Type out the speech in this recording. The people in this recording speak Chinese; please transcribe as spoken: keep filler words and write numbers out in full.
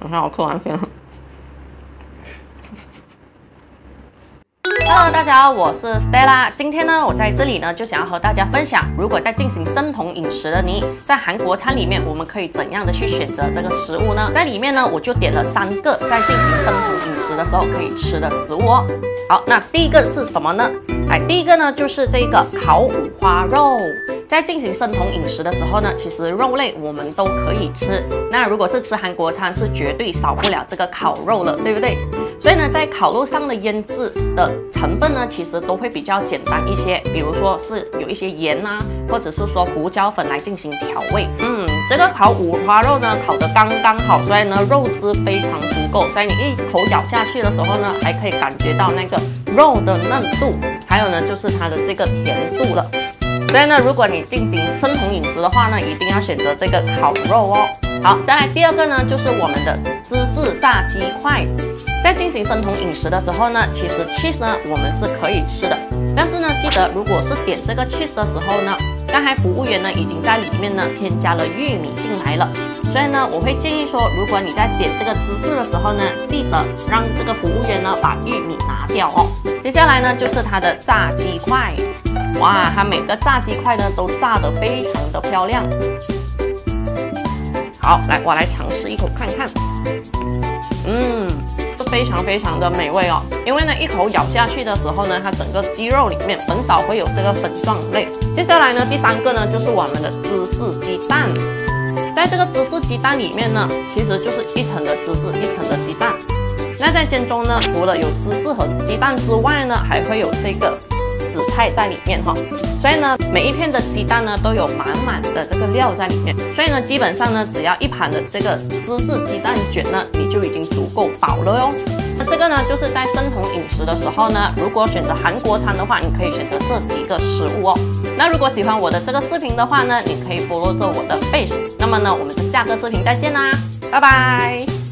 等下我嗑完先。Hello， 大家好，我是 Stella。今天呢，我在这里呢就想要和大家分享，如果在进行生酮饮食的你，在韩国餐里面，我们可以怎样的去选择这个食物呢？在里面呢，我就点了三个在进行生酮饮食的时候可以吃的食物哦。好，那第一个是什么呢？哎，第一个呢就是这个烤五花肉。在进行生酮饮食的时候呢，其实肉类我们都可以吃。那如果是吃韩国餐，是绝对少不了这个烤肉了，对不对？所以呢，在烤肉上的腌制的成分呢，其实都会比较简单一些，比如说是有一些盐啊，或者是说胡椒粉来进行调味。嗯，这个烤五花肉呢，烤得刚刚好，所以呢，肉质非常足够，所以你一口咬下去的时候呢，还可以感觉到那个肉的嫩度，还有呢，就是它的这个甜度了。所以呢，如果你进行生酮饮食的话呢，一定要选择这个烤肉哦。好，再来第二个呢，就是我们的芝士炸鸡块。在进行生酮饮食的时候呢，其实 cheese 呢我们是可以吃的，但是呢，记得如果是点这个 cheese 的时候呢，刚才服务员呢已经在里面呢添加了玉米进来了，所以呢，我会建议说，如果你在点这个芝士的时候呢，记得让这个服务员呢把玉米拿掉哦。接下来呢，就是它的炸鸡块。哇，它每个炸鸡块呢都炸得非常的漂亮。好，来，我来尝试一口看看。嗯，是非常非常的美味哦。因为呢，一口咬下去的时候呢，它整个鸡肉里面很少会有这个粉状类。接下来呢，第三个呢就是我们的芝士鸡蛋。在这个芝士鸡蛋里面呢，其实就是一层的芝士，一层的鸡蛋。那在煎中呢，除了有芝士和鸡蛋之外呢，还会有这个紫菜在里面哈，所以呢，每一片的鸡蛋呢都有满满的这个料在里面，所以呢，基本上呢，只要一盘的这个芝士鸡蛋卷呢，你就已经足够饱了哟。那这个呢，就是在生酮饮食的时候呢，如果选择韩国餐的话，你可以选择这几个食物哦。那如果喜欢我的这个视频的话呢，你可以 follow 着我的 page。那么呢，我们就下个视频再见啦，拜拜。